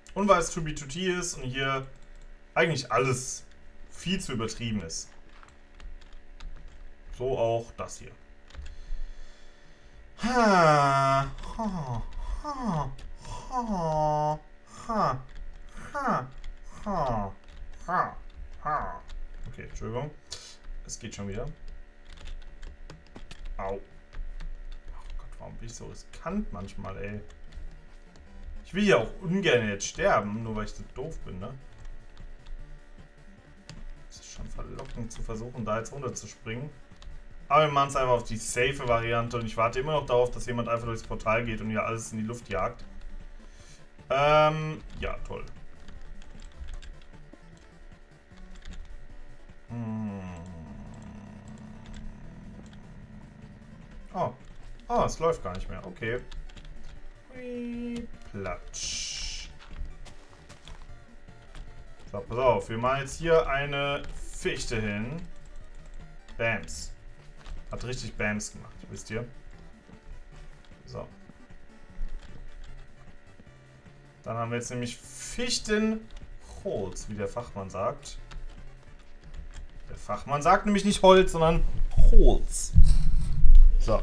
Und weil es 2B2T ist und hier eigentlich alles viel zu übertrieben ist. So auch das hier. Ha, ha, ha, ha, ha, ha, ha, ha, ha. Okay, Entschuldigung. Es geht schon wieder. Au. Oh Gott, warum bin ich so riskant manchmal, ey? Ich will ja auch ungern jetzt sterben, nur weil ich so doof bin, ne? Es ist schon verlockend zu versuchen, da jetzt runterzuspringen. Aber wir machen es einfach auf die safe Variante und ich warte immer noch darauf, dass jemand einfach durchs Portal geht und hier alles in die Luft jagt. Ja, toll. Oh. Oh, es läuft gar nicht mehr. Okay. Hui, platsch. So, pass auf. Wir machen jetzt hier eine Fichte hin. Bams. Hat richtig Bams gemacht, wisst ihr? So. Dann haben wir jetzt nämlich Fichtenholz, wie der Fachmann sagt. Der Fachmann sagt nämlich nicht Holz, sondern Holz. So.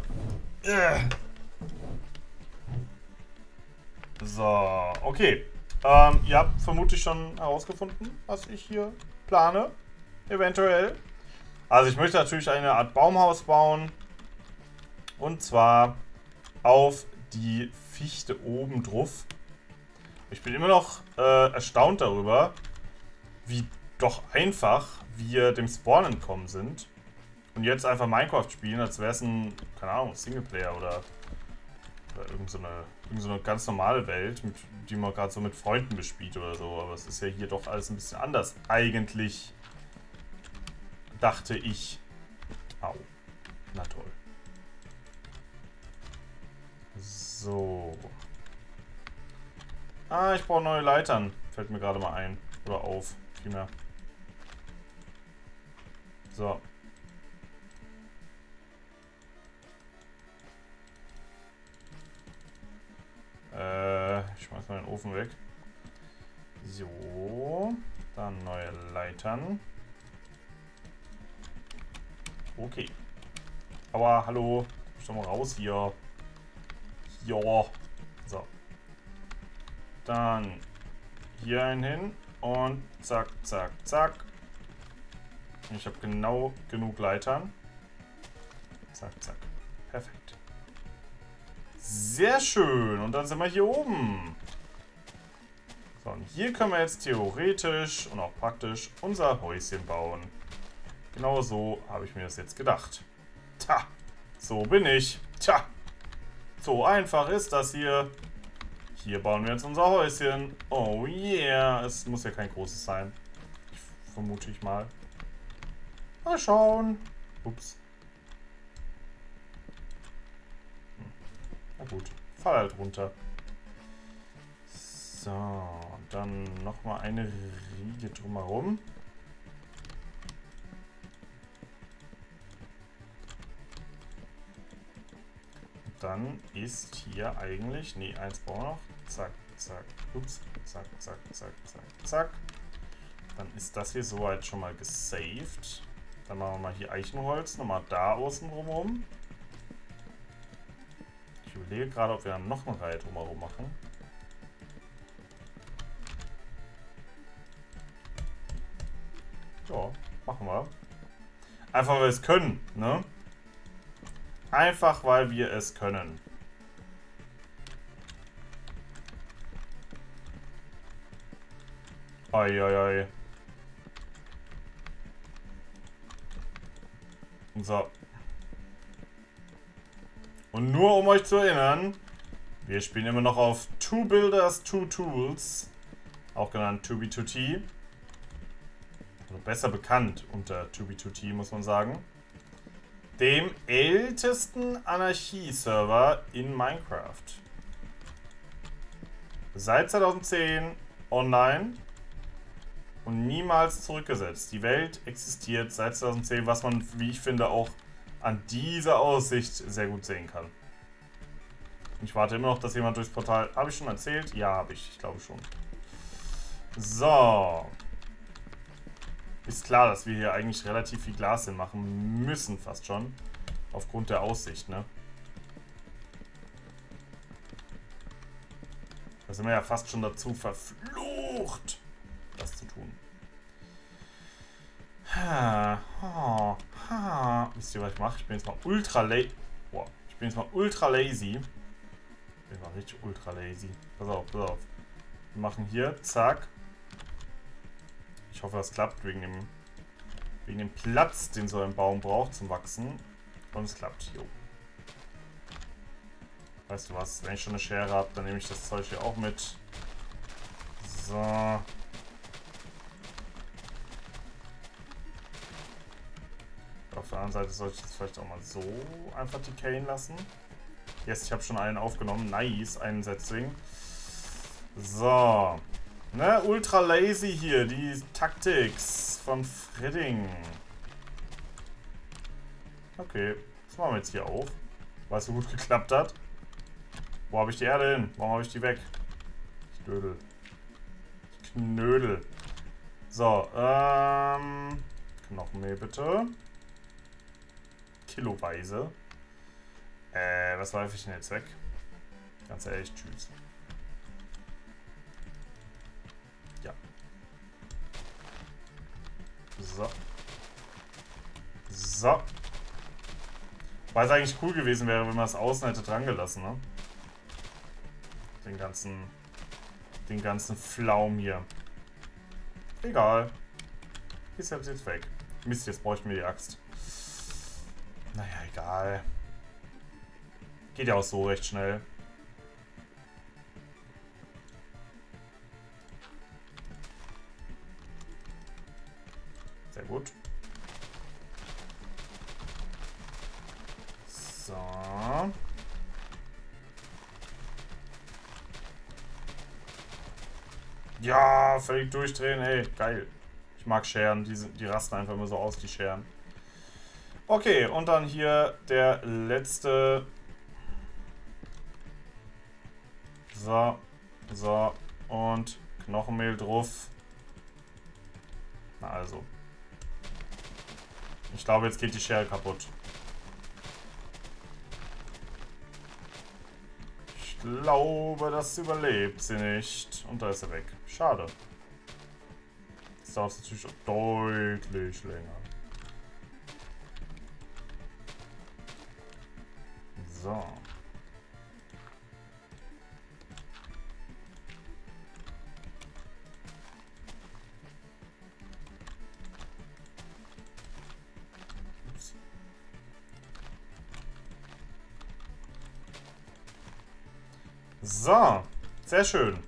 So, okay. Ihr habt vermutlich schon herausgefunden, was ich hier plane. Eventuell. Also ich möchte natürlich eine Art Baumhaus bauen. Und zwar auf die Fichte oben drauf. Ich bin immer noch erstaunt darüber, wie doch einfach wir dem Spawn entkommen sind. Und jetzt einfach Minecraft spielen, als wäre es ein, keine Ahnung, Singleplayer oder irgend so eine ganz normale Welt, die man gerade so mit Freunden bespielt oder so. Aber es ist ja hier doch alles ein bisschen anders. Eigentlich dachte ich. Au. Na toll. So. Ah, ich brauche neue Leitern. Fällt mir gerade mal ein. Oder auf. Vielmehr. So. Ich schmeiß mal den Ofen weg. So. Dann neue Leitern. Okay. Aber hallo. Ich mal raus hier. Ja. So. Dann hier einen hin. Und zack, zack, zack. Ich habe genau genug Leitern. Zack, zack. Perfekt. Sehr schön. Und dann sind wir hier oben. So, und hier können wir jetzt theoretisch und auch praktisch unser Häuschen bauen. Genau so habe ich mir das jetzt gedacht. Tja, so bin ich. Tja, so einfach ist das hier. Hier bauen wir jetzt unser Häuschen. Oh yeah. Es muss ja kein großes sein. Vermute ich mal. Mal schauen. Ups. Na gut, fall halt runter. So, dann nochmal eine Riege drumherum. Und dann ist hier eigentlich... Ne, eins brauchen wir noch. Zack, zack, ups. Zack, zack, zack, zack, zack. Dann ist das hier soweit schon mal gesaved. Dann machen wir mal hier Eichenholz. Nochmal da außen drumherum. Ich überlege gerade, ob wir dann noch eine Reihe drumherum machen. Ja, machen wir. Einfach, weil wir es können, ne? Einfach, weil wir es können. Oi, oi, oi. So. Und nur um euch zu erinnern, wir spielen immer noch auf Two Builders, Two Tools, auch genannt 2B2T. Also besser bekannt unter 2B2T, muss man sagen. Dem ältesten Anarchie-Server in Minecraft. Seit 2010 online und niemals zurückgesetzt. Die Welt existiert seit 2010, was man, wie ich finde, auch an dieser Aussicht sehr gut sehen kann. Ich warte immer noch, dass jemand durchs Portal... Habe ich schon erzählt? Ja, habe ich. Ich glaube schon. So. Ist klar, dass wir hier eigentlich relativ viel Glas hinmachen müssen, fast schon. Aufgrund der Aussicht, ne? Da sind wir ja fast schon dazu verflucht, das zu tun. Wisst ihr, was ich mache? Ich bin jetzt mal ultra lazy. Boah, ich bin jetzt mal ultra lazy. Ich bin mal richtig ultra lazy. Pass auf, pass auf. Wir machen hier, zack. Ich hoffe, das klappt wegen dem Platz, den so ein Baum braucht zum Wachsen. Und es klappt. Jo. Weißt du was? Wenn ich schon eine Schere habe, dann nehme ich das Zeug hier auch mit. So. Auf der anderen Seite sollte ich das vielleicht auch mal so einfach decayen lassen. Yes, ich habe schon einen aufgenommen. Nice, einen Setzling. So. Ne, ultra lazy hier, die Taktiks von Fredding. Okay, das machen wir jetzt hier auf, weil es so gut geklappt hat. Wo habe ich die Erde hin? Warum habe ich die weg? Ich dödel. Ich knödel. So, Knochenmehl bitte. Kiloweise. Was werfe ich denn jetzt weg? Ganz ehrlich, tschüss. Ja. So. So. Weil es eigentlich cool gewesen wäre, wenn man es außen hätte dran gelassen, ne? Den ganzen Pflaum hier. Egal. Ist jetzt weg. Mist, jetzt brauche ich mir die Axt. Naja, egal. Geht ja auch so recht schnell. Sehr gut. So. Ja, völlig durchdrehen, ey. Geil. Ich mag Scheren. Die rasten einfach immer so aus, die Scheren. Okay, und dann hier der letzte. So. So. Und Knochenmehl drauf. Na also. Ich glaube, jetzt geht die Schere kaputt. Ich glaube, das überlebt sie nicht. Und da ist er weg. Schade. Das dauert natürlich deutlich länger. So. Ups. So. Sehr schön.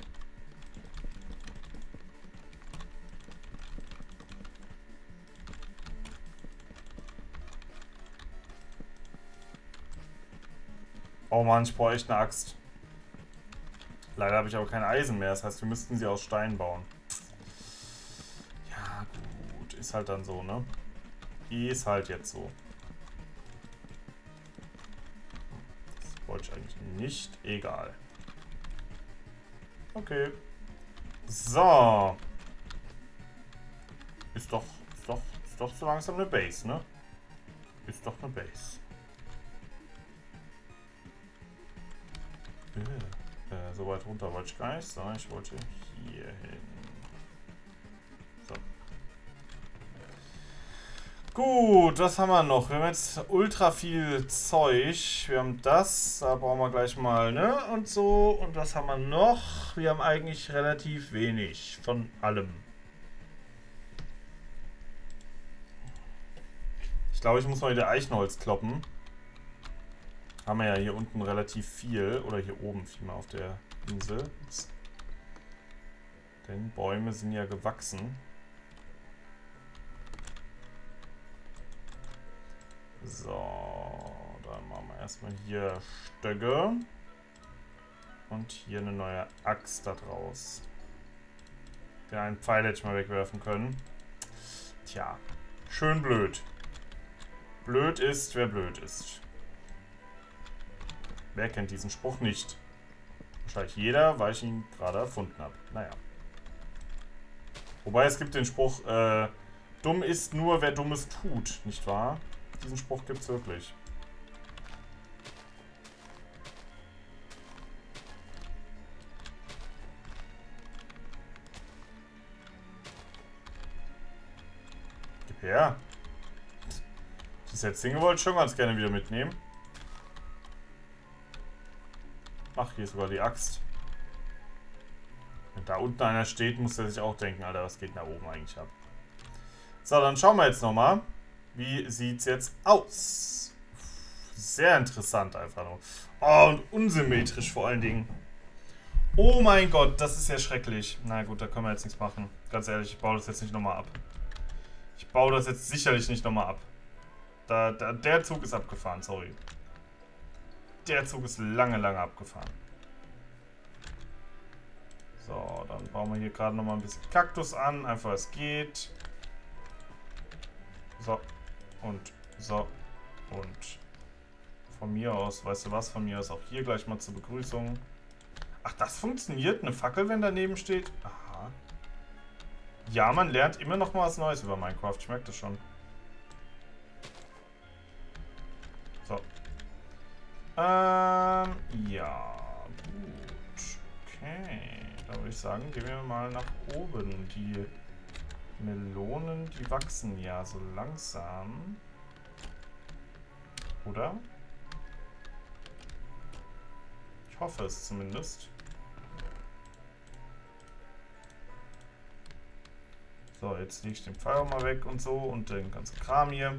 Oh Mann, ich brauche echt eine Axt. Leider habe ich aber kein Eisen mehr. Das heißt, wir müssten sie aus Stein bauen. Ja, gut. Ist halt dann so, ne? Ist halt jetzt so. Das wollte ich eigentlich nicht. Egal. Okay. So. Ist doch so langsam eine Base, ne? Ist doch eine Base. So weit runter wollte ich gar nicht, sondern ich wollte hier hin. So. Gut, was haben wir noch? Wir haben jetzt ultra viel Zeug. Wir haben das, da brauchen wir gleich mal, ne? Und so. Und was haben wir noch? Wir haben eigentlich relativ wenig von allem. Ich glaube, ich muss mal wieder Eichenholz kloppen. Haben wir ja hier unten relativ viel. Oder hier oben vielmehr auf der Insel. Ups. Denn Bäume sind ja gewachsen. So, dann machen wir erstmal hier Stöcke. Und hier eine neue Axt da draus. Den einen Pfeil hätte ich mal wegwerfen können. Tja, schön blöd. Blöd ist, wer blöd ist. Wer kennt diesen Spruch nicht? Wahrscheinlich jeder, weil ich ihn gerade erfunden habe. Naja. Wobei es gibt den Spruch, dumm ist nur, wer Dummes tut, nicht wahr? Diesen Spruch gibt's wirklich. Gib her. Das Setzinge wollte ich schon ganz gerne wieder mitnehmen. Ach, hier ist sogar die Axt. Wenn da unten einer steht, muss er sich auch denken, Alter, was geht da oben eigentlich ab? So, dann schauen wir jetzt nochmal. Wie sieht's jetzt aus? Sehr interessant einfach nur. Oh, und unsymmetrisch vor allen Dingen. Oh mein Gott, das ist ja schrecklich. Na gut, da können wir jetzt nichts machen. Ganz ehrlich, ich baue das jetzt nicht nochmal ab. Ich baue das jetzt sicherlich nicht nochmal ab. Der Zug ist abgefahren, sorry. Der Zug ist lange, lange abgefahren. So, dann bauen wir hier gerade nochmal ein bisschen Kaktus an. Einfach es geht. So. Und so. Und von mir aus, weißt du was, von mir aus auch hier gleich mal zur Begrüßung. Ach, das funktioniert? Eine Fackel, wenn daneben steht? Aha. Ja, man lernt immer noch mal was Neues über Minecraft. Ich merke das schon. So. Ja, gut. Okay. Da würde ich sagen, gehen wir mal nach oben. Die Melonen, die wachsen ja so langsam. Oder? Ich hoffe es zumindest. So, jetzt lege ich den Pfeil mal weg und so und den ganzen Kram hier.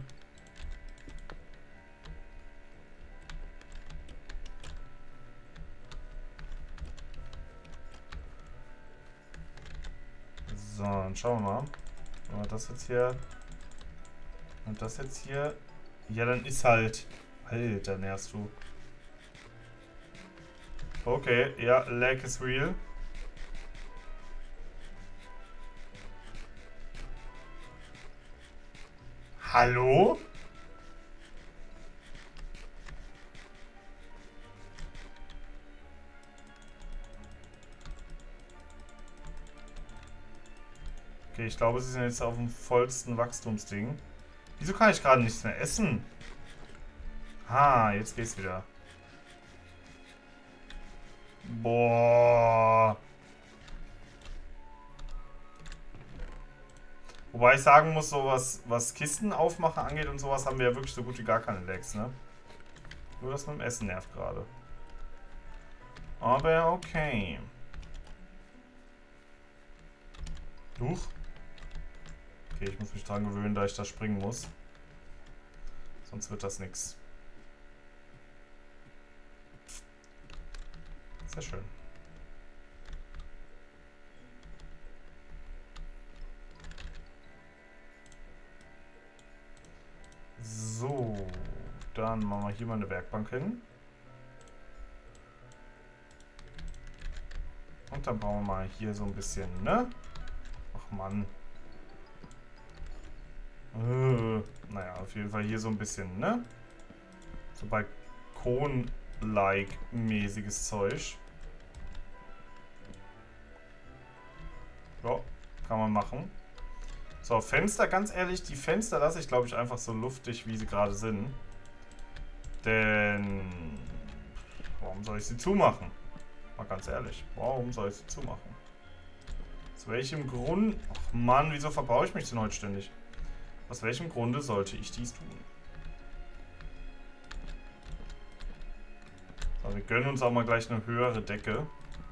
So, dann schauen wir mal. Wenn wir das jetzt hier und das jetzt hier. Ja, dann ist halt. Alter, nervst du. Okay, ja, lag is real. Hallo? Okay, ich glaube, sie sind jetzt auf dem vollsten Wachstumsding. Wieso kann ich gerade nichts mehr essen? Ah, jetzt geht's wieder. Boah. Wobei ich sagen muss, so was Kisten aufmachen angeht und sowas, haben wir ja wirklich so gut wie gar keine Lags, ne? Nur das mit dem Essen nervt gerade. Aber okay. Huch. Okay, ich muss mich dran gewöhnen, da ich da springen muss. Sonst wird das nix. Sehr schön. So, dann machen wir hier mal eine Werkbank hin. Und dann bauen wir mal hier so ein bisschen, ne? Ach Mann. Naja, auf jeden Fall hier so ein bisschen, ne? So Balkon-like mäßiges Zeug. Ja, kann man machen. So, Fenster, ganz ehrlich, die Fenster lasse ich, glaube ich, einfach so luftig, wie sie gerade sind. Denn, warum soll ich sie zumachen? Mal ganz ehrlich, warum soll ich sie zumachen? Aus welchem Grund? Ach Mann, wieso verbaue ich mich denn heute ständig? Aus welchem Grunde sollte ich dies tun? So, wir gönnen uns auch mal gleich eine höhere Decke.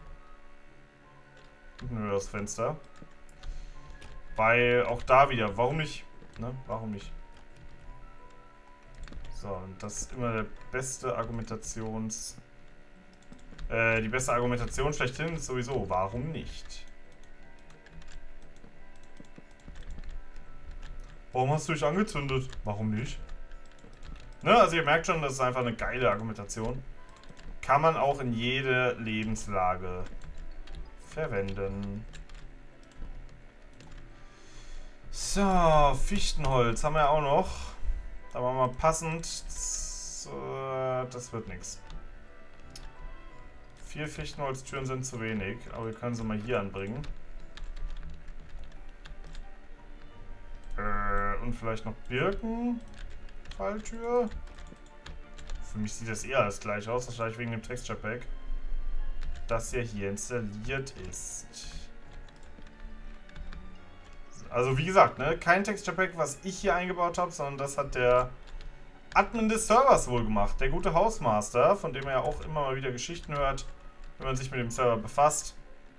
Und ein höheres Fenster. Weil auch da wieder, warum nicht? Ne? Warum nicht? So, und das ist immer der beste die beste Argumentation schlechthin ist sowieso, warum nicht? Warum hast du dich angezündet? Warum nicht? Ne, also ihr merkt schon, das ist einfach eine geile Argumentation. Kann man auch in jede Lebenslage verwenden. So, Fichtenholz haben wir auch noch. Da machen wir mal passend. Das wird nichts. 4 Fichtenholztüren sind zu wenig, aber wir können sie mal hier anbringen. Und vielleicht noch Birken. Falltür. Für mich sieht das eher alles gleich aus, wahrscheinlich wegen dem Texture Pack, das ja hier installiert ist. Also wie gesagt, ne, kein Texture Pack, was ich hier eingebaut habe, sondern das hat der Admin des Servers wohl gemacht. Der gute Hausmaster, von dem er ja auch immer mal wieder Geschichten hört, wenn man sich mit dem Server befasst.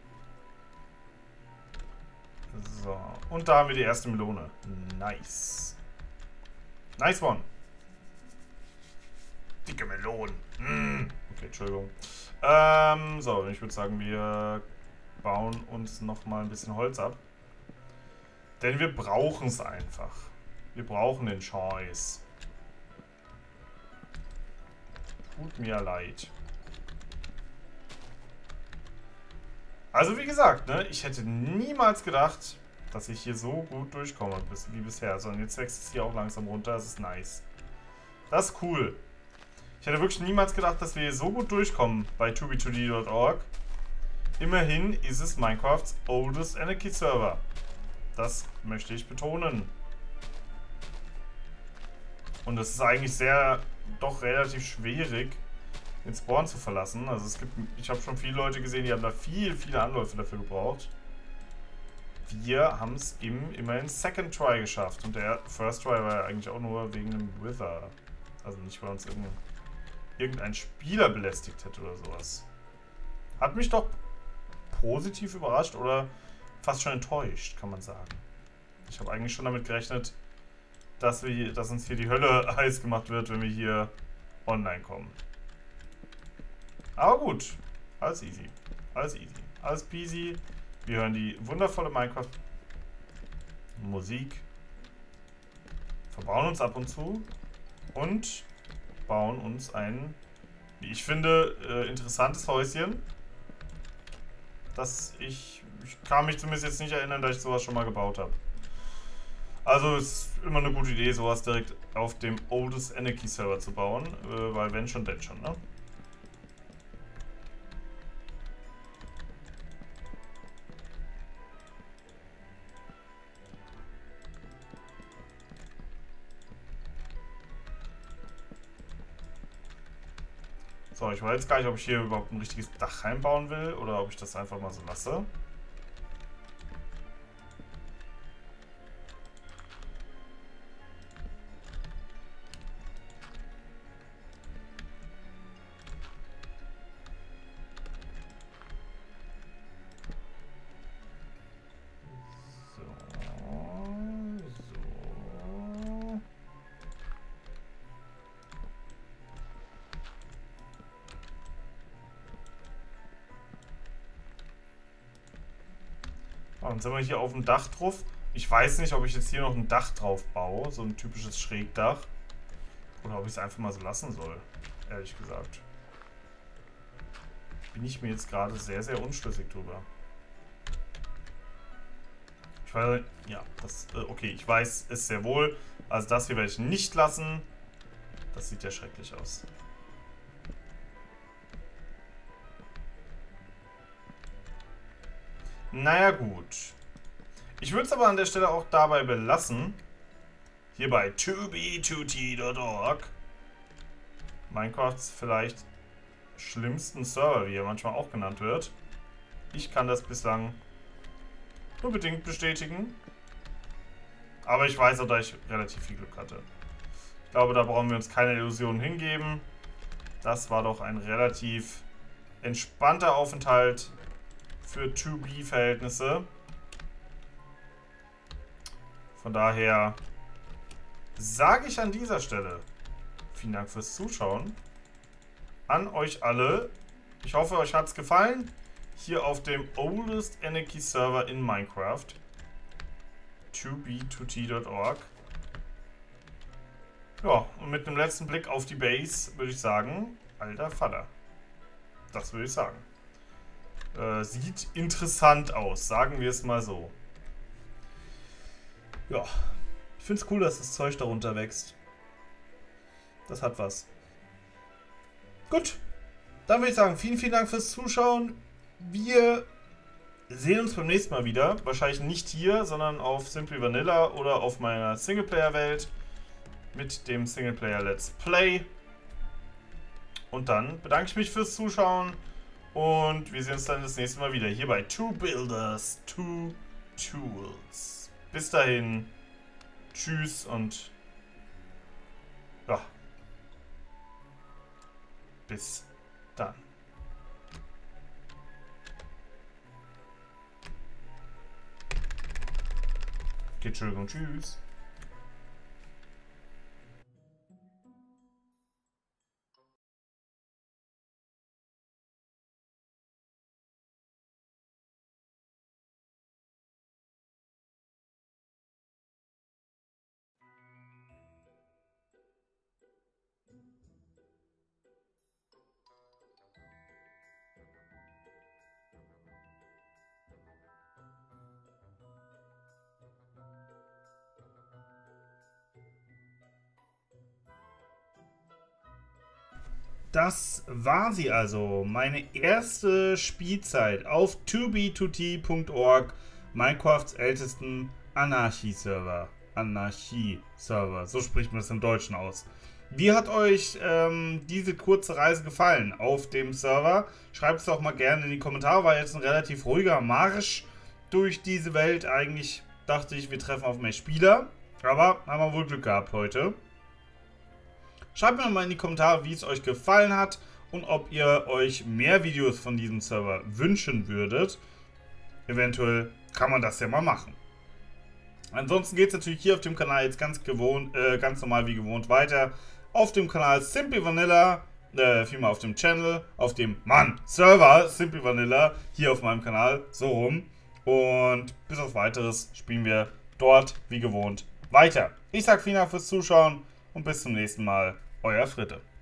So, und da haben wir die erste Melone. Nice. Nice one. Dicke Melonen. Okay, Entschuldigung. So, ich würde sagen, wir bauen uns nochmal ein bisschen Holz ab. Denn wir brauchen es einfach. Wir brauchen den Scheiß. Tut mir leid. Also wie gesagt, ne, ich hätte niemals gedacht, dass ich hier so gut durchkomme wie bisher. Sondern jetzt wächst es hier auch langsam runter. Das ist nice. Das ist cool. Ich hätte wirklich niemals gedacht, dass wir hier so gut durchkommen bei 2b2d.org. Immerhin ist es Minecrafts oldest Anarchy Server. Das möchte ich betonen. Und es ist eigentlich doch relativ schwierig, den Spawn zu verlassen. Also ich habe schon viele Leute gesehen, die haben da viele Anläufe dafür gebraucht. Wir haben es immerhin Second Try geschafft. Und der First Try war ja eigentlich auch nur wegen dem Wither. Also nicht, weil uns irgendein Spieler belästigt hätte oder sowas. Hat mich doch positiv überrascht oder fast schon enttäuscht, kann man sagen. Ich habe eigentlich schon damit gerechnet, dass uns hier die Hölle heiß gemacht wird, wenn wir hier online kommen. Aber gut, alles easy. Alles easy. Alles peasy. Wir hören die wundervolle Minecraft-Musik. Verbauen uns ab und zu. Und bauen uns ein, wie ich finde, interessantes Häuschen. Ich kann mich zumindest jetzt nicht erinnern, dass ich sowas schon mal gebaut habe. Also es ist immer eine gute Idee, sowas direkt auf dem oldest Anarchy Server zu bauen. Weil wenn schon, denn schon, ne? So, ich weiß jetzt gar nicht, ob ich hier überhaupt ein richtiges Dach reinbauen will oder ob ich das einfach mal so lasse. Dann sind wir hier auf dem Dach drauf. Ich weiß nicht, ob ich jetzt hier noch ein Dach drauf baue. So ein typisches Schrägdach. Oder ob ich es einfach mal so lassen soll. Ehrlich gesagt. Bin ich mir jetzt gerade sehr unschlüssig drüber. Ich weiß, ja, okay, ich weiß es sehr wohl. Also das hier werde ich nicht lassen. Das sieht ja schrecklich aus. Naja, gut. Ich würde es aber an der Stelle auch dabei belassen. Hier bei 2b2t.org. Minecrafts vielleicht schlimmsten Server, wie er manchmal auch genannt wird. Ich kann das bislang nur bedingt bestätigen. Aber ich weiß auch, dass ich relativ viel Glück hatte. Ich glaube, da brauchen wir uns keine Illusionen hingeben. Das war doch ein relativ entspannter Aufenthalt für 2B-Verhältnisse. Von daher sage ich an dieser Stelle vielen Dank fürs Zuschauen. An euch alle. Ich hoffe, euch hat es gefallen. Hier auf dem oldest Anarchy Server in Minecraft. 2b2t.org. Ja, und mit einem letzten Blick auf die Base würde ich sagen, alter Vater. Das würde ich sagen. Sieht interessant aus, sagen wir es mal so. Ja, ich finde es cool, dass das Zeug darunter wächst. Das hat was. Gut, dann würde ich sagen, vielen Dank fürs Zuschauen. Wir sehen uns beim nächsten Mal wieder. Wahrscheinlich nicht hier, sondern auf Simply Vanilla oder auf meiner Singleplayer-Welt mit dem Singleplayer Let's Play. Und dann bedanke ich mich fürs Zuschauen und wir sehen uns dann das nächste Mal wieder hier bei Two Builders, Two Tools. Bis dahin, tschüss und ja, bis dann. Okay, Entschuldigung, tschüss. Das war sie also, meine erste Spielzeit auf 2b2t.org, Minecrafts ältesten Anarchie-Server. Anarchie-Server, so spricht man es im Deutschen aus. Wie hat euch diese kurze Reise gefallen auf dem Server? Schreibt es doch mal gerne in die Kommentare, war jetzt ein relativ ruhiger Marsch durch diese Welt. Eigentlich dachte ich, wir treffen auf mehr Spieler, aber haben wir wohl Glück gehabt heute. Schreibt mir mal in die Kommentare, wie es euch gefallen hat und ob ihr euch mehr Videos von diesem Server wünschen würdet. Eventuell kann man das ja mal machen. Ansonsten geht es natürlich hier auf dem Kanal jetzt ganz normal wie gewohnt weiter. Auf dem Kanal Simply Vanilla, vielmehr auf dem Channel, auf dem Server Simply Vanilla, hier auf meinem Kanal, so rum. Und bis auf Weiteres spielen wir dort wie gewohnt weiter. Ich sage vielen Dank fürs Zuschauen und bis zum nächsten Mal. Euer Fritte.